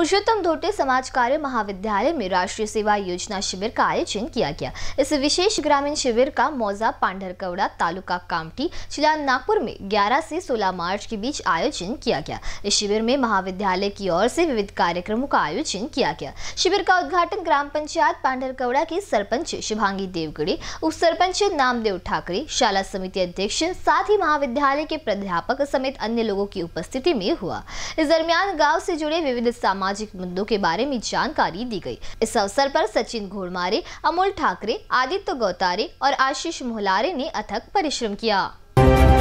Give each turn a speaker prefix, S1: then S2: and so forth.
S1: पुरुषोत्तम धोटे समाज कार्य महाविद्यालय में राष्ट्रीय सेवा योजना शिविर का आयोजन किया गया। इस विशेष ग्रामीण शिविर का मौजा पांढरकवड़ा तालुका कामठी जिला नागपुर में 11 से 16 मार्च के बीच आयोजन किया गया। इस शिविर में महाविद्यालय की ओर से विविध कार्यक्रमों का आयोजन किया गया। शिविर का उद्घाटन ग्राम पंचायत पांढरकवड़ा की सरपंच शुभांगी देवगड़े, उप सरपंच नामदेव ठाकरे, शाला समिति अध्यक्ष, साथ ही महाविद्यालय के प्राध्यापक समेत अन्य लोगों की उपस्थिति में हुआ। इस दरमियान गाँव से जुड़े विविध सामाजिक मुद्दों के बारे में जानकारी दी गई। इस अवसर पर सचिन घोड़मारे, अमोल ठाकरे, आदित्य गौतारे और आशीष मोहलारे ने अथक परिश्रम किया।